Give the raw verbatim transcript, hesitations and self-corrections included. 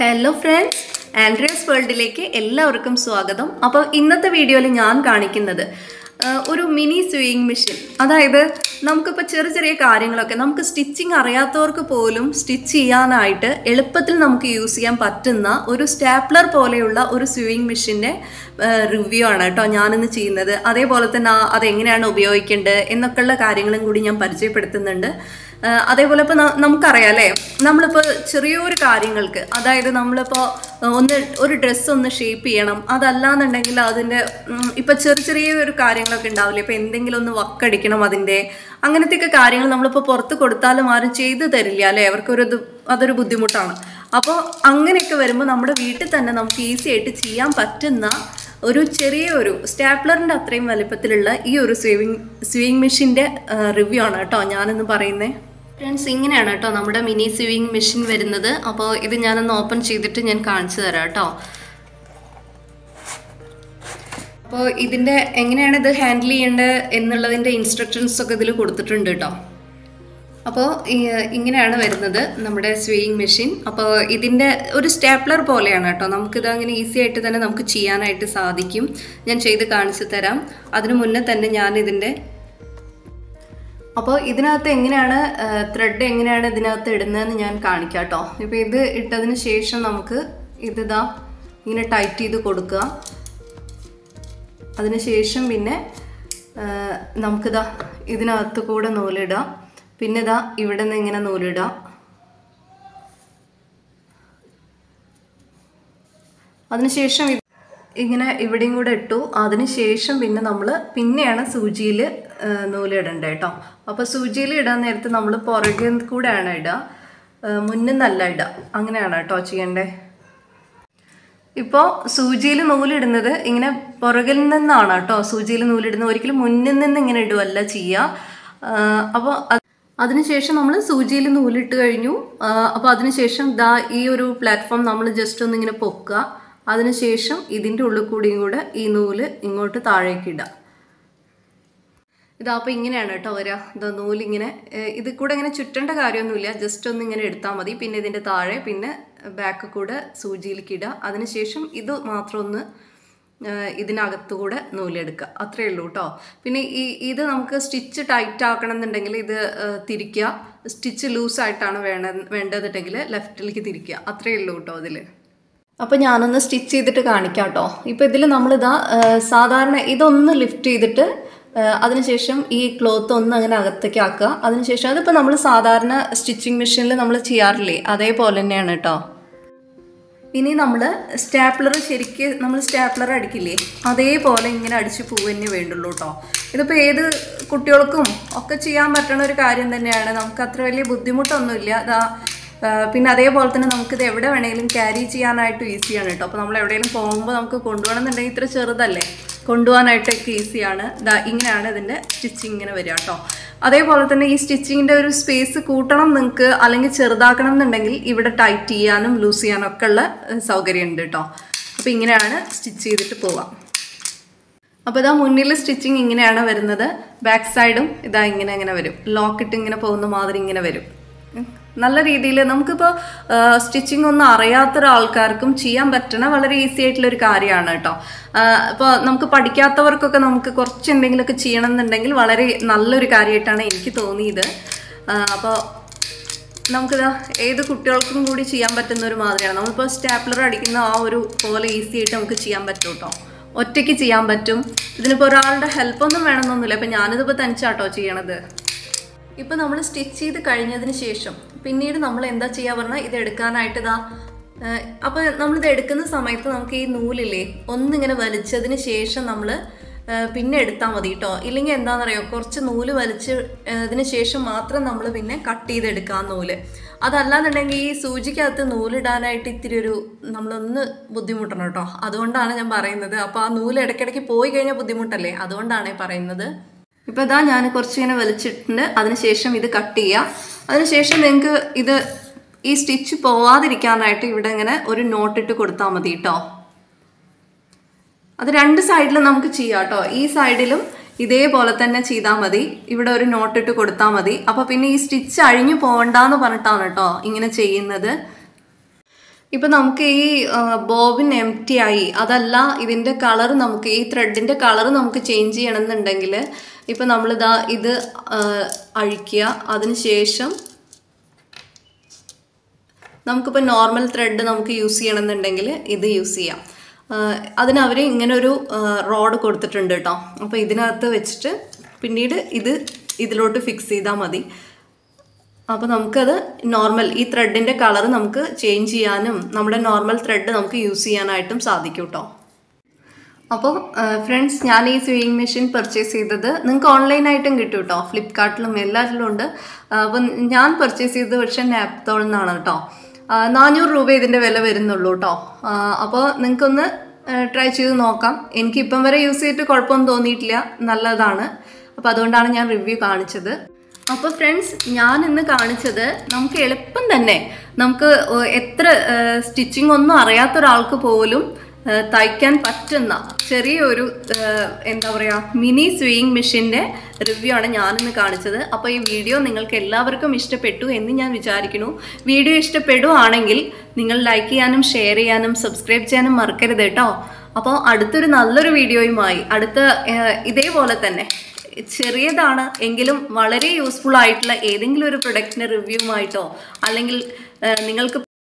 Hello friends, Andrea's Worldയിലേക്ക് എല്ലാവർക്കും സ്വാഗതം. അപ്പോൾ ഇന്നത്തെ വീഡിയോയിൽ ഞാൻ കാണിക്കുന്നത് ഒരു മിനി സ്വിംഗ് മെഷീൻ. അതായത് നമുക്കിപ്പോൾ ചെറിയ ചെറിയ കാര്യങ്ങളൊക്കെ നമുക്ക് സ്റ്റിച്ചിങ് അറിയാത്തവർക്ക് പോലും സ്റ്റിച്ച് ചെയ്യാനായിട്ട് എളുപ്പത്തിൽ നമുക്ക് യൂസ് ചെയ്യാൻ പറ്റുന്ന ഒരു സ്റ്റാപ്ലർ പോലെയുള്ള ഒരു സ്വിംഗ് മെഷീൻ്റെ റിവ്യൂ ആണ് കേട്ടോ ഞാനിന്ന് ചെയ്യുന്നത്. അതേപോലെ തന്നെ അതെങ്ങനെയാണ് ഉപയോഗിക്കേണ്ടത് എന്നൊക്കെയുള്ള കാര്യങ്ങളും കൂടി ഞാൻ പരിചയപ്പെടുത്തുന്നുണ്ട്. അതേപോലെ ഇപ്പോൾ നമുക്കറിയാം അല്ലേ, നമ്മളിപ്പോൾ ചെറിയൊരു കാര്യങ്ങൾക്ക്, അതായത് നമ്മളിപ്പോൾ ഒന്ന് ഒരു ഡ്രസ്സ് ഒന്ന് ഷേപ്പ് ചെയ്യണം, അതല്ലാന്നുണ്ടെങ്കിൽ അതിൻ്റെ ഇപ്പോൾ ചെറിയ ചെറിയൊരു കാര്യങ്ങളൊക്കെ ഉണ്ടാവില്ലേ, ഇപ്പോൾ എന്തെങ്കിലും ഒന്ന് വക്കടിക്കണം അതിൻ്റെ, അങ്ങനത്തെയൊക്കെ കാര്യങ്ങൾ നമ്മളിപ്പോൾ പുറത്ത് കൊടുത്താലും ആരും ചെയ്തു തരില്ല അല്ലേ, അവർക്കൊരു അതൊരു ബുദ്ധിമുട്ടാണ്. അപ്പോൾ അങ്ങനെയൊക്കെ വരുമ്പോൾ നമ്മുടെ വീട്ടിൽ തന്നെ നമുക്ക് ഈസി ആയിട്ട് ചെയ്യാൻ പറ്റുന്ന ഒരു ചെറിയ ഒരു സ്റ്റാപ്ലറിൻ്റെ അത്രയും വലിപ്പത്തിലുള്ള ഈ ഒരു സ്വിംഗ് സ്വിംഗ് മെഷീൻ്റെ റിവ്യൂ ആണ് കേട്ടോ ഞാനിന്ന് പറയുന്നത്. ഫ്രണ്ട്സ്, ഇങ്ങനെയാണ് കേട്ടോ നമ്മുടെ മിനി സ്വിംഗ് മെഷീൻ വരുന്നത്. അപ്പോൾ ഇത് ഞാനൊന്ന് ഓപ്പൺ ചെയ്തിട്ട് ഞാൻ കാണിച്ചു തരാം കേട്ടോ. അപ്പോൾ ഇതിൻ്റെ എങ്ങനെയാണ് ഇത് ഹാൻഡിൽ ചെയ്യേണ്ടത് എന്നുള്ളതിൻ്റെ ഇൻസ്ട്രക്ഷൻസ് ഒക്കെ ഇതിൽ കൊടുത്തിട്ടുണ്ട് കേട്ടോ. അപ്പോൾ ഇങ്ങനെയാണ് വരുന്നത് നമ്മുടെ സ്വിംഗ് മെഷീൻ. അപ്പോൾ ഇതിൻ്റെ ഒരു സ്റ്റാപ്ലർ പോലെയാണ് കേട്ടോ, നമുക്കിത് അങ്ങനെ ഈസി ആയിട്ട് തന്നെ നമുക്ക് ചെയ്യാനായിട്ട് സാധിക്കും. ഞാൻ ചെയ്ത് കാണിച്ചു തരാം. അതിനു മുന്നേ തന്നെ ഞാൻ ഇതിൻ്റെ അപ്പോൾ ഇതിനകത്ത് എങ്ങനെയാണ് ത്രെഡ് എങ്ങനെയാണ് ഇതിനകത്ത് ഇടുന്നതെന്ന് ഞാൻ കാണിക്കാം കേട്ടോ. ഇപ്പോൾ ഇത് ഇട്ടതിന് ശേഷം നമുക്ക് ഇതിതാ ഇങ്ങനെ ടൈറ്റ് ചെയ്ത് കൊടുക്കുക. അതിനുശേഷം പിന്നെ നമുക്കിതാ ഇതിനകത്ത് കൂടെ നൂലിടാം. പിന്നെ ഇതാ ഇവിടെ നിന്ന് ഇങ്ങനെ നൂലിടാം. അതിനുശേഷം ഇങ്ങനെ ഇവിടെയും കൂടെ ഇട്ടു. അതിനുശേഷം പിന്നെ നമ്മൾ പിന്നെയാണ് സൂചിയിൽ നൂലിടേണ്ടത് കേട്ടോ. അപ്പോൾ സൂചിയിൽ ഇടാൻ നേരത്ത് നമ്മൾ പുറകിൽ കൂടെയാണ് ഇടുക, മുന്നിൽ നല്ല ഇടുക, അങ്ങനെയാണ് കേട്ടോ ചെയ്യേണ്ടത്. ഇപ്പോൾ സൂചിയിൽ നൂലിടുന്നത് ഇങ്ങനെ പുറകിൽ നിന്നാണ് കേട്ടോ സൂചിയിൽ നൂലിടുന്നത്, ഒരിക്കലും മുന്നിൽ നിന്ന് ഇങ്ങനെ ഇടുകയല്ല ചെയ്യുക. അപ്പോൾ അതിനുശേഷം നമ്മൾ സൂചിയിൽ നൂലിട്ട് കഴിഞ്ഞു. അപ്പോൾ അതിനുശേഷം ദാ ഈ ഒരു പ്ലാറ്റ്ഫോം നമ്മൾ ജസ്റ്റ് ഒന്ന് ഇങ്ങനെ പൊക്കുക. അതിനുശേഷം ഇതിൻ്റെ ഉള്ളിൽ കൂടിയും കൂടെ ഈ നൂല് ഇങ്ങോട്ട് താഴേക്ക് ഇടുക. ഇതാ അപ്പോൾ ഇങ്ങനെയാണ് കേട്ടോ വരിക. ഇതാ നൂലിങ്ങനെ ഇത് കൂടെ ഇങ്ങനെ ചുറ്റേണ്ട കാര്യമൊന്നുമില്ല, ജസ്റ്റ് ഒന്ന് ഇങ്ങനെ എടുത്താൽ മതി. പിന്നെ ഇതിൻ്റെ താഴെ പിന്നെ ബാക്ക് കൂടെ സൂചിയിലേക്ക് ഇടുക. അതിനുശേഷം ഇത് മാത്രം ഒന്ന് ഇതിനകത്തുകൂടെ നൂലെടുക്കുക, അത്രയേ ഉള്ളൂ കേട്ടോ. പിന്നെ ഈ ഇത് നമുക്ക് സ്റ്റിച്ച് ടൈറ്റ് ആക്കണം എന്നുണ്ടെങ്കിൽ ഇത് തിരിക്കുക. സ്റ്റിച്ച് ലൂസായിട്ടാണ് വേണ്ട വേണ്ടതെന്നുണ്ടെങ്കിൽ ലെഫ്റ്റിലേക്ക് തിരിക്കുക, അത്രയേ ഉള്ളൂ കേട്ടോ അതിൽ. അപ്പോൾ ഞാനൊന്ന് സ്റ്റിച്ച് ചെയ്തിട്ട് കാണിക്കാം കേട്ടോ. ഇപ്പോൾ ഇതിൽ നമ്മളിതാ സാധാരണ ഇതൊന്ന് ലിഫ്റ്റ് ചെയ്തിട്ട് അതിനുശേഷം ഈ ക്ലോത്ത് ഒന്ന് അങ്ങനെ അകത്തേക്ക് ആക്കുക. അതിനുശേഷം അതിപ്പോൾ നമ്മൾ സാധാരണ സ്റ്റിച്ചിങ് മെഷീനിൽ നമ്മൾ ചെയ്യാറില്ലേ, അതേപോലെ തന്നെയാണ് കേട്ടോ. ഇനി നമ്മൾ സ്റ്റാപ്ലർ ശരിക്ക് നമ്മൾ സ്റ്റാപ്ലർ അടിക്കില്ലേ, അതേപോലെ ഇങ്ങനെ അടിച്ച് പോവുന്നേ വേണ്ടുള്ളൂ കേട്ടോ. ഇതിപ്പോൾ ഏത് കുട്ടികൾക്കും ഒക്കെ ചെയ്യാൻ പറ്റുന്ന ഒരു കാര്യം തന്നെയാണ്, നമുക്ക് അത്ര വലിയ ബുദ്ധിമുട്ടൊന്നുമില്ല. അതാ പിന്നെ അതേപോലെ തന്നെ നമുക്കിത് എവിടെ വേണമെങ്കിലും ക്യാരി ചെയ്യാനായിട്ട് ഈസിയാണ് കേട്ടോ. അപ്പോൾ നമ്മൾ എവിടെയെങ്കിലും പോകുമ്പോൾ നമുക്ക് കൊണ്ടുപോകണമെന്നുണ്ടെങ്കിൽ ഇത്ര ചെറുതല്ലേ, കൊണ്ടുപോകാനായിട്ടൊക്കെ ഈസിയാണ്. ഇതാ ഇങ്ങനെയാണ് ഇതിൻ്റെ സ്റ്റിച്ചിങ് ഇങ്ങനെ വരിക കേട്ടോ. അതേപോലെ തന്നെ ഈ സ്റ്റിച്ചിങ്ങിൻ്റെ ഒരു സ്പേസ് കൂട്ടണം നിങ്ങൾക്ക്, അല്ലെങ്കിൽ ചെറുതാക്കണം എന്നുണ്ടെങ്കിൽ ഇവിടെ ടൈറ്റ് ചെയ്യാനും ലൂസ് ചെയ്യാനും ഒക്കെ ഉള്ള സൗകര്യമുണ്ട് കേട്ടോ. അപ്പോൾ ഇങ്ങനെയാണ് സ്റ്റിച്ച് ചെയ്തിട്ട് പോവാം. അപ്പോൾ ഇതാ മുന്നിൽ സ്റ്റിച്ചിങ് ഇങ്ങനെയാണ് വരുന്നത്. ബാക്ക് സൈഡും ഇതാ ഇങ്ങനെ ഇങ്ങനെ വരും, ലോക്കിട്ട് ഇങ്ങനെ പോകുന്ന മാതിരി ഇങ്ങനെ വരും. നല്ല രീതിയിൽ നമുക്കിപ്പോൾ സ്റ്റിച്ചിങ് ഒന്നും അറിയാത്ത ഒരാൾക്കാർക്കും ചെയ്യാൻ പറ്റണ വളരെ ഈസി ആയിട്ടുള്ളൊരു കാര്യമാണ് കേട്ടോ. ഇപ്പോൾ നമുക്ക് പഠിക്കാത്തവർക്കൊക്കെ നമുക്ക് കുറച്ച് എന്തെങ്കിലുമൊക്കെ ചെയ്യണം എന്നുണ്ടെങ്കിൽ വളരെ നല്ലൊരു കാര്യമായിട്ടാണ് എനിക്ക് തോന്നിയത്. അപ്പോൾ നമുക്കിത് ഏത് കുട്ടികൾക്കും കൂടി ചെയ്യാൻ പറ്റുന്ന ഒരു മാതിരിയാണ്. നമ്മളിപ്പോൾ സ്റ്റാപ്ലർ അടിക്കുന്ന ആ ഒരു പോലെ ഈസി ആയിട്ട് നമുക്ക് ചെയ്യാൻ പറ്റും കേട്ടോ. ഒറ്റയ്ക്ക് ചെയ്യാൻ പറ്റും. ഇതിനിപ്പോൾ ഒരാളുടെ ഹെൽപ്പൊന്നും വേണമെന്നൊന്നുമില്ല. ഇപ്പം ഞാനിതിപ്പോൾ തനിച്ചാട്ടോ ചെയ്യണത്. ഇപ്പോൾ നമ്മൾ സ്റ്റിച്ച് ചെയ്ത് കഴിഞ്ഞതിന് ശേഷം പിന്നീട് നമ്മൾ എന്താ ചെയ്യുക പറഞ്ഞാൽ ഇത് എടുക്കാനായിട്ട് ഇതാ അപ്പോൾ നമ്മളിത് എടുക്കുന്ന സമയത്ത് നമുക്ക് ഈ നൂലില്ലേ ഒന്നിങ്ങനെ വലിച്ചതിന് ശേഷം നമ്മൾ പിന്നെ എടുത്താൽ മതി കേട്ടോ. ഇല്ലെങ്കിൽ എന്താണെന്നറിയോ, കുറച്ച് നൂല് വലിച്ച് അതിന് ശേഷം മാത്രം നമ്മൾ പിന്നെ കട്ട് ചെയ്തെടുക്കാം നൂല്. അതല്ലാന്നുണ്ടെങ്കിൽ ഈ സൂചിക്കകത്ത് നൂലിടാനായിട്ട് ഇത്തിരി ഒരു നമ്മളൊന്ന് ബുദ്ധിമുട്ടണം കേട്ടോ. അതുകൊണ്ടാണ് ഞാൻ പറയുന്നത്. അപ്പോൾ ആ നൂല് ഇടയ്ക്കിടയ്ക്ക് പോയി കഴിഞ്ഞാൽ ബുദ്ധിമുട്ടല്ലേ, അതുകൊണ്ടാണ് പറയുന്നത്. ഇപ്പോൾ ഇതാ ഞാൻ കുറച്ച് ഇങ്ങനെ വലിച്ചിട്ടുണ്ട്. അതിനുശേഷം ഇത് കട്ട് ചെയ്യുക. അതിനുശേഷം നിങ്ങൾക്ക് ഇത് ഈ സ്റ്റിച്ച് പോവാതിരിക്കാനായിട്ട് ഇവിടെ ഇങ്ങനെ ഒരു നോട്ടിട്ട് കൊടുത്താൽ മതി കേട്ടോ. അത് രണ്ട് സൈഡിലും നമുക്ക് ചെയ്യാം കേട്ടോ. ഈ സൈഡിലും ഇതേപോലെ തന്നെ ചെയ്താൽ മതി, ഇവിടെ ഒരു നോട്ടിട്ട് കൊടുത്താൽ മതി. അപ്പോൾ പിന്നെ ഈ സ്റ്റിച്ച് അഴിഞ്ഞു പോകണ്ടെന്ന് പറഞ്ഞിട്ടാണ് കേട്ടോ ഇങ്ങനെ ചെയ്യുന്നത്. ഇപ്പം നമുക്ക് ഈ ബോബിൻ എം ടി ആയി, അതല്ല ഇതിൻ്റെ കളർ നമുക്ക് ഈ ത്രെഡിൻ്റെ കളർ നമുക്ക് ചേഞ്ച് ചെയ്യണമെന്നുണ്ടെങ്കിൽ ഇപ്പം നമ്മളിതാ ഇത് അഴിക്കുക. അതിന് ശേഷം നമുക്കിപ്പോൾ നോർമൽ ത്രെഡ് നമുക്ക് യൂസ് ചെയ്യണമെന്നുണ്ടെങ്കിൽ ഇത് യൂസ് ചെയ്യാം. അതിന് അവർ ഇങ്ങനെ ഒരു റോഡ് കൊടുത്തിട്ടുണ്ട് കേട്ടോ. അപ്പോൾ ഇതിനകത്ത് വെച്ചിട്ട് പിന്നീട് ഇത് ഇതിലോട്ട് ഫിക്സ് ചെയ്താൽ മതി. അപ്പോൾ നമുക്കത് നോർമൽ ഈ ത്രെഡിൻ്റെ കളർ നമുക്ക് ചേഞ്ച് ചെയ്യാനും നമ്മുടെ നോർമൽ ത്രെഡ് നമുക്ക് യൂസ് ചെയ്യാനായിട്ടും സാധിക്കും കേട്ടോ. അപ്പോൾ ഫ്രണ്ട്സ്, ഞാൻ ഈ സ്വിങ് മെഷീൻ പർച്ചേസ് ചെയ്തത് നിങ്ങൾക്ക് ഓൺലൈനായിട്ടും കിട്ടും കേട്ടോ, ഫ്ലിപ്കാർട്ടിലും എല്ലാത്തിലും ഉണ്ട്. അപ്പം ഞാൻ പർച്ചേസ് ചെയ്തത് പക്ഷേ നാപ്തോൾ എന്നാണ് കേട്ടോ. നാനൂറ് രൂപ ഇതിൻ്റെ വില വരുന്നുള്ളൂ കേട്ടോ. അപ്പോൾ നിങ്ങൾക്കൊന്ന് ട്രൈ ചെയ്ത് നോക്കാം. എനിക്കിപ്പം വരെ യൂസ് ചെയ്തിട്ട് കുഴപ്പമൊന്നും തോന്നിയിട്ടില്ല, നല്ലതാണ്. അപ്പോൾ അതുകൊണ്ടാണ് ഞാൻ റിവ്യൂ കാണിച്ചത്. അപ്പോൾ ഫ്രണ്ട്സ്, ഞാൻ ഇന്ന് കാണിച്ചത് നമുക്ക് എളുപ്പം തന്നെ നമുക്ക് എത്ര സ്റ്റിച്ചിങ് ഒന്നും അറിയാത്ത ഒരാൾക്ക് പോലും തയ്ക്കാൻ പറ്റുന്ന ചെറിയൊരു എന്താ പറയുക മിനി സ്വിങ് മെഷീൻ്റെ റിവ്യൂ ആണ് ഞാനിന്ന് കാണിച്ചത്. അപ്പോൾ ഈ വീഡിയോ നിങ്ങൾക്ക് എല്ലാവർക്കും ഇഷ്ടപ്പെട്ടു എന്ന് ഞാൻ വിചാരിക്കുന്നു. വീഡിയോ ഇഷ്ടപ്പെടുകയാണെങ്കിൽ നിങ്ങൾ ലൈക്ക് ചെയ്യാനും ഷെയർ ചെയ്യാനും സബ്സ്ക്രൈബ് ചെയ്യാനും മറക്കരുത് കേട്ടോ. അപ്പോൾ അടുത്തൊരു നല്ലൊരു വീഡിയോയുമായി അടുത്ത ഇതേപോലെ തന്നെ ചെറിയതാണ് എങ്കിലും വളരെ യൂസ്ഫുൾ ആയിട്ടുള്ള ഏതെങ്കിലും ഒരു പ്രൊഡക്റ്റിൻ്റെ റിവ്യൂമായിട്ടോ അല്ലെങ്കിൽ നിങ്ങൾക്ക്